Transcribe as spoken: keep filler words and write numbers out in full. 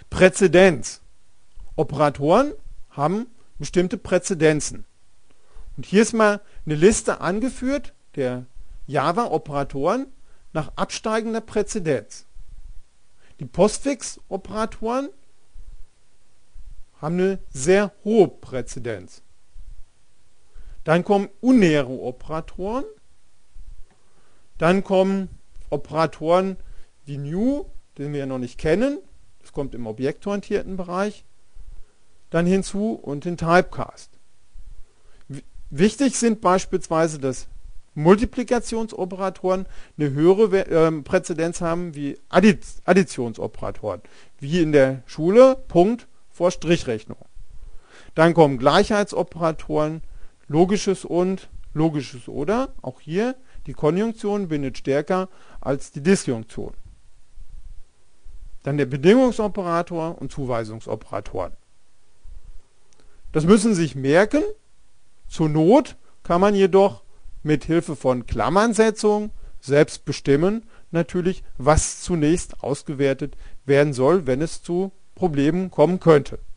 Präzedenz. Operatoren haben bestimmte Präzedenzen. Und hier ist mal eine Liste angeführt der Java-Operatoren nach absteigender Präzedenz. Die Postfix-Operatoren haben eine sehr hohe Präzedenz. Dann kommen unäre Operatoren. Dann kommen Operatoren wie new, den wir ja noch nicht kennen. Das kommt im objektorientierten Bereich. Dann hinzu und den Typecast. Wichtig sind beispielsweise, dass Multiplikationsoperatoren eine höhere äh, Präzedenz haben wie Addi- Additionsoperatoren, wie in der Schule Punkt vor Strichrechnung. Dann kommen Gleichheitsoperatoren, logisches und, logisches oder, auch hier die Konjunktion bindet stärker als die Disjunktion. Dann der Bedingungsoperator und Zuweisungsoperatoren. Das müssen Sie sich merken. Zur Not kann man jedoch mit Hilfe von Klammernsetzung selbst bestimmen, natürlich, was zunächst ausgewertet werden soll, wenn es zu Problemen kommen könnte.